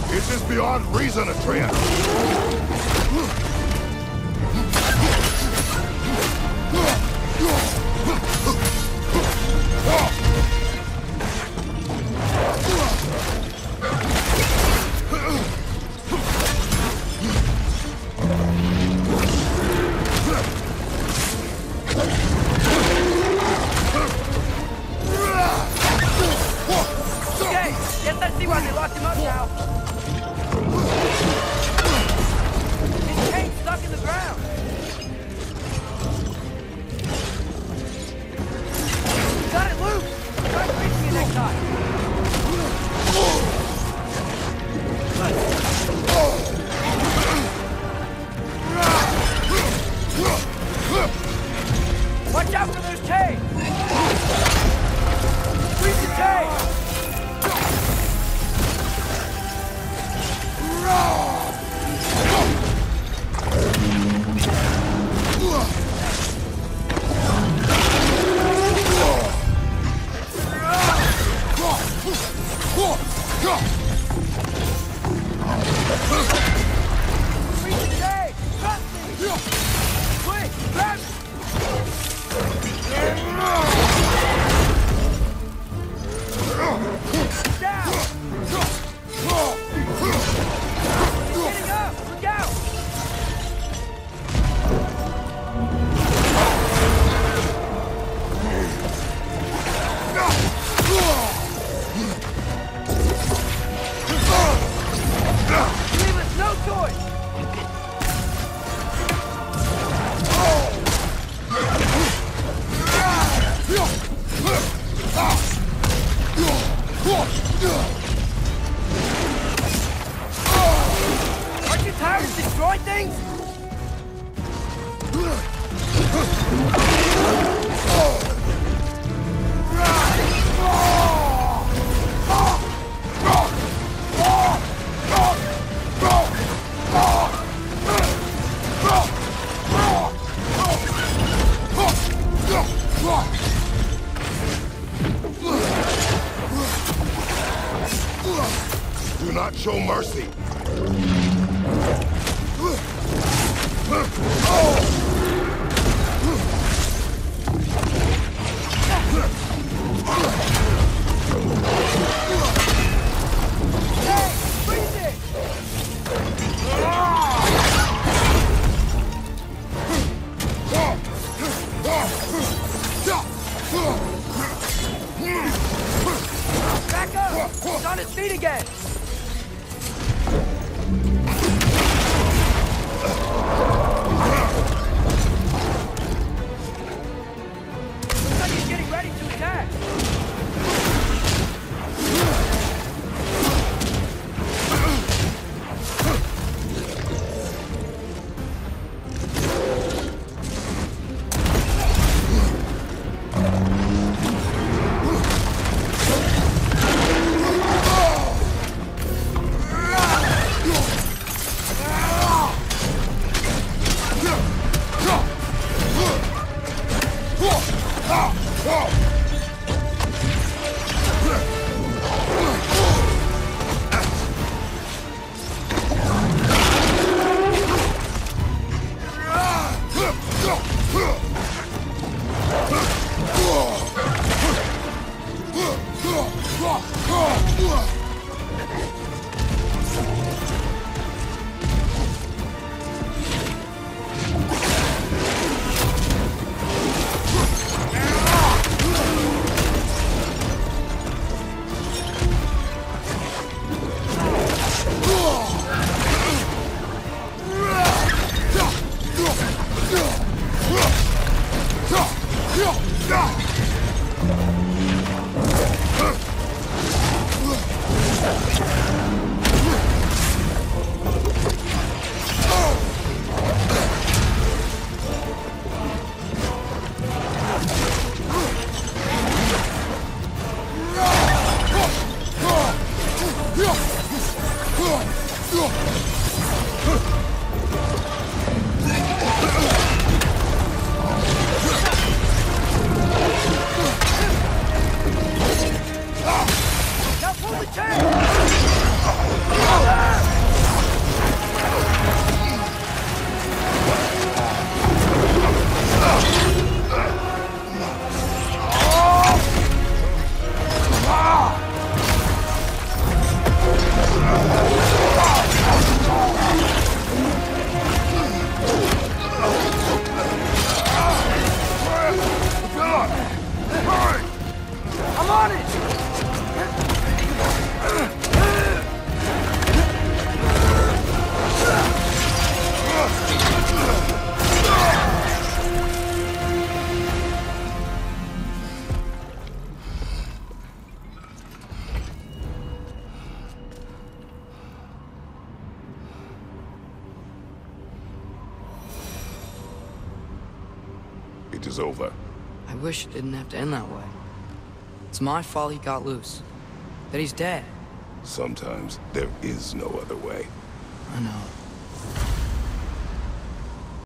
It is beyond reason, Atreus. Okay, guess I see why they locked him up now. His chain's stuck in the ground. Got it loose. Try reaching it next time. Watch out for those chains! Freeze the chains! Freeze the chains! Trust me! Quick, grab it! Down! Getting up! Look out! Leave us no choice! Aren't you tired of destroying things? Do not show mercy. Hey, freeze it! Back up! He's on his feet again! Looks like he's getting ready to attack! Now pull the chain! package is over. I wish it didn't have to end that way. It's my fault he got loose. That he's dead. Sometimes there is no other way. I know.